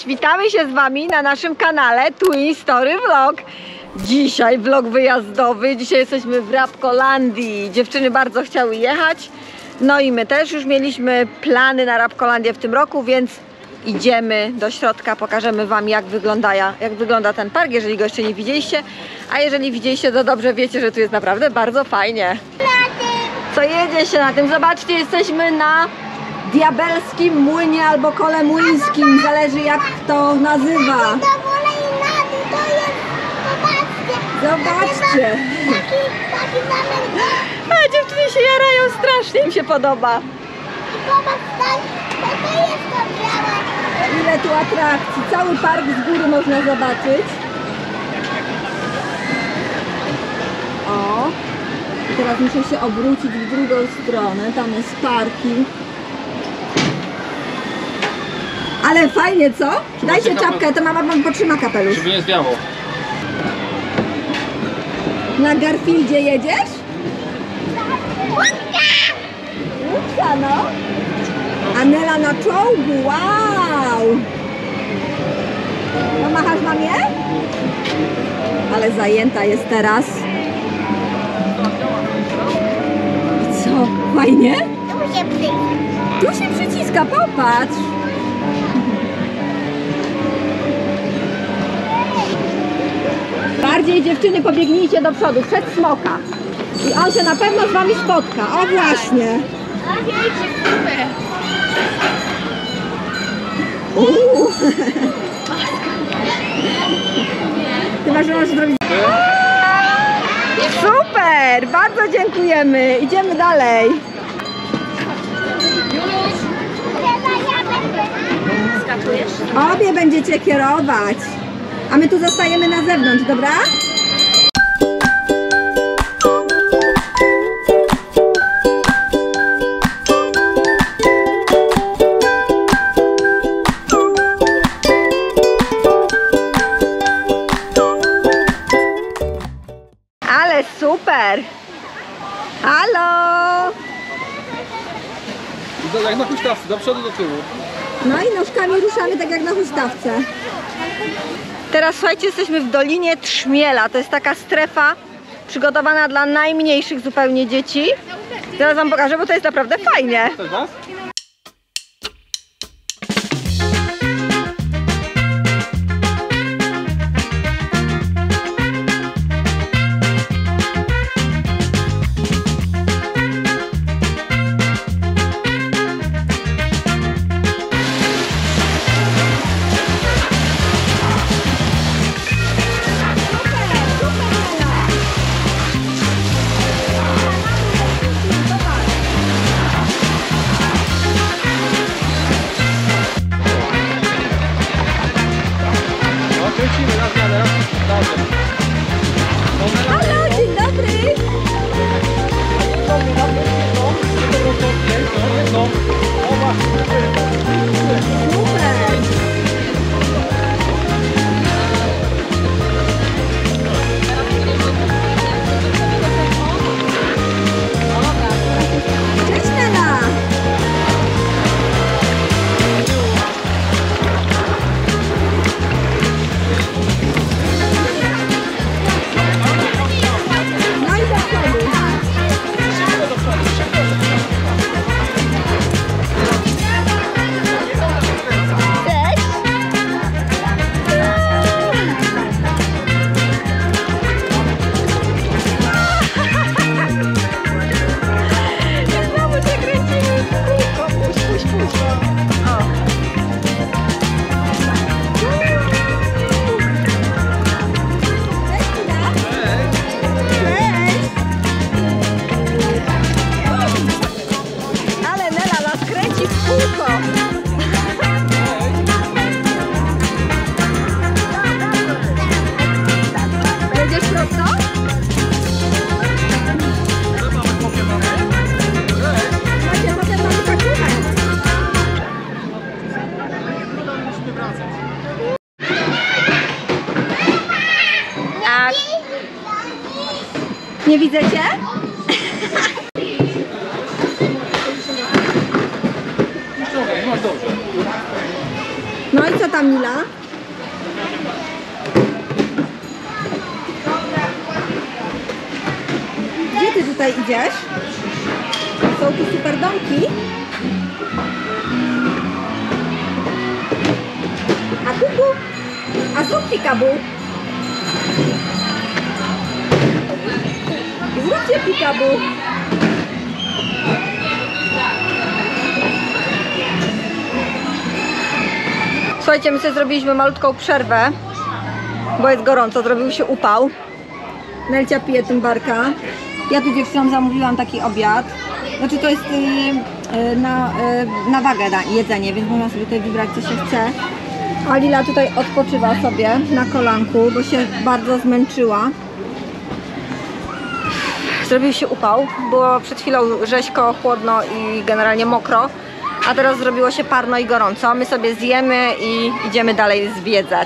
Cześć! Witamy się z Wami na naszym kanale Twin Story Vlog. Dzisiaj vlog wyjazdowy. Dzisiaj jesteśmy w Rabkolandii. Dziewczyny bardzo chciały jechać. No i my też już mieliśmy plany na Rabkolandię w tym roku, więc idziemy do środka. Pokażemy Wam, jak wygląda ten park, jeżeli go jeszcze nie widzieliście. A jeżeli widzieliście, to dobrze wiecie, że tu jest naprawdę bardzo fajnie. Co jedzie się na tym? Zobaczcie, jesteśmy na Diabelskim Młynie albo Kole Młyńskim, zależy jak kto nazywa. Zobaczcie. A dziewczyny się jarają, strasznie im się podoba. Ile tu atrakcji, cały park z góry można zobaczyć. O, i teraz muszę się obrócić w drugą stronę, tam jest parking. Ale fajnie, co? Dajcie czapkę, to mama wam potrzyma kapelusz. Żeby nie zwiało. Na Garfieldzie jedziesz? Łódka, no. Anela na czołgu, wow! Pomachasz mamie? Ale zajęta jest teraz. I co? Fajnie? Tu się przyciska, popatrz. Bardziej dziewczyny pobiegnijcie do przodu, przed smoka. I on się na pewno z Wami spotka. O właśnie. Ty masz zrobić. Super! Bardzo dziękujemy. Idziemy dalej. Obie będziecie kierować. A my tu zostajemy na zewnątrz, dobra? Ale super! Halo! Jak na huśtawce, do przodu, do tyłu. No i nóżkami ruszamy tak jak na huśtawce. Teraz słuchajcie, jesteśmy w Dolinie Trzmiela. To jest taka strefa przygotowana dla najmniejszych zupełnie dzieci. Zaraz Wam pokażę, bo to jest naprawdę fajnie. To jest was? Halo, dzień dobry! Cześć Nela! No i do przodu. Cześć! Znowu cię kręcimy w kółko. Puść. O. Cześć, Ida. Cześć! Ale Nela nas kręci w kółko. Jedziesz prosto? Macie, potem mamy takówę. A... Nie widzę cię? Masz dobrze. No i co tam, Mila? Gdzie ty tutaj idziesz? Są tu super domki. A kuku? A zrób pikabu. Zróbcie pikabu. Słuchajcie, my sobie zrobiliśmy malutką przerwę, bo jest gorąco, zrobił się upał. Nelcia pije tymbarka. Ja tu dziewczynom zamówiłam taki obiad. Znaczy to jest na wagę jedzenie, więc można sobie tutaj wybrać, co się chce. A Lila tutaj odpoczywa sobie na kolanku, bo się bardzo zmęczyła. Zrobił się upał, było przed chwilą rzeźko, chłodno i generalnie mokro, a teraz zrobiło się parno i gorąco. My sobie zjemy i idziemy dalej zwiedzać.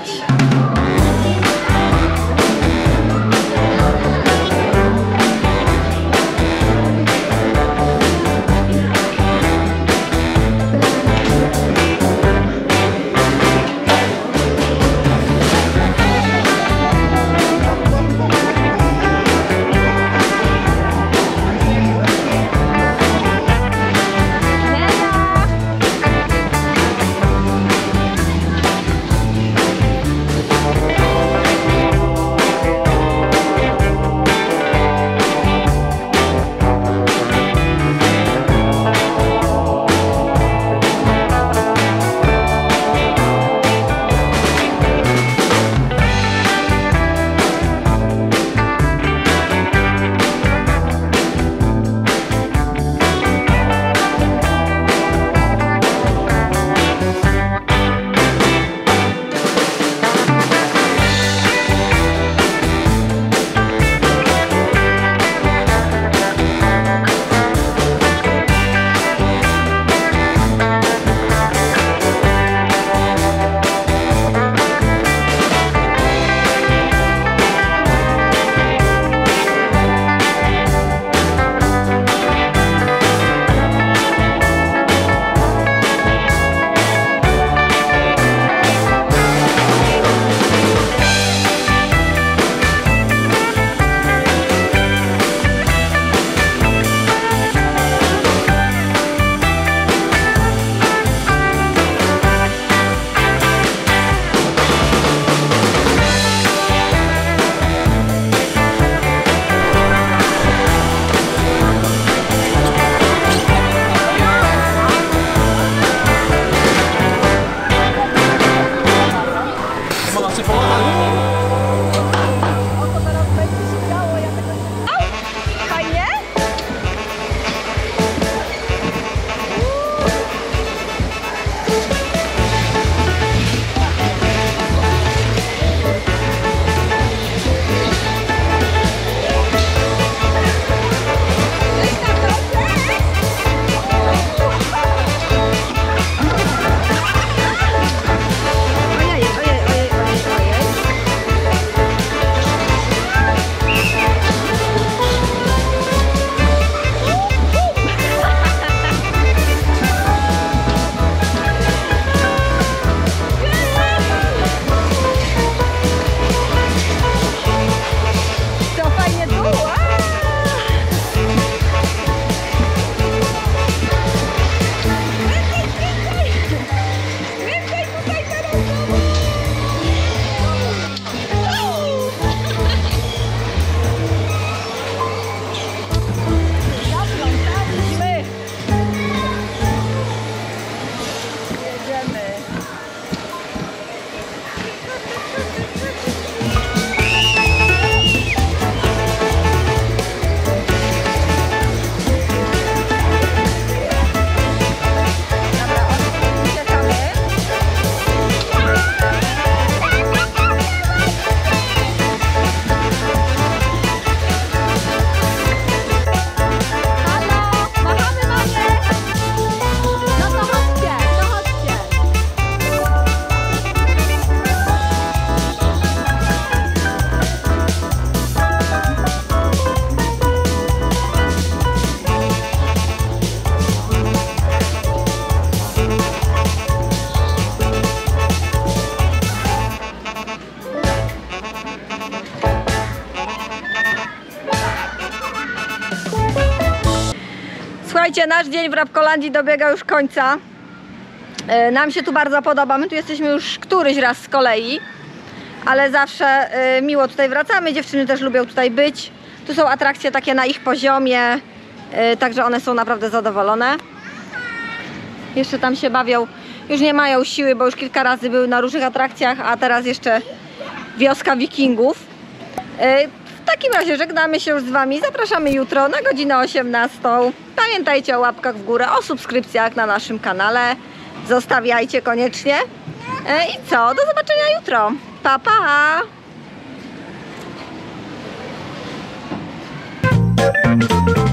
Słuchajcie, nasz dzień w Rabkolandii dobiega już końca. Nam się tu bardzo podoba. My tu jesteśmy już któryś raz z kolei, ale zawsze miło tutaj wracamy. Dziewczyny też lubią tutaj być. Tu są atrakcje takie na ich poziomie, także one są naprawdę zadowolone. Jeszcze tam się bawią. Już nie mają siły, bo już kilka razy były na różnych atrakcjach, a teraz jeszcze wioska wikingów. W takim razie żegnamy się już z Wami. Zapraszamy jutro na godzinę 18. Pamiętajcie o łapkach w górę, o subskrypcjach na naszym kanale. Zostawiajcie koniecznie. I co? Do zobaczenia jutro. Pa, pa!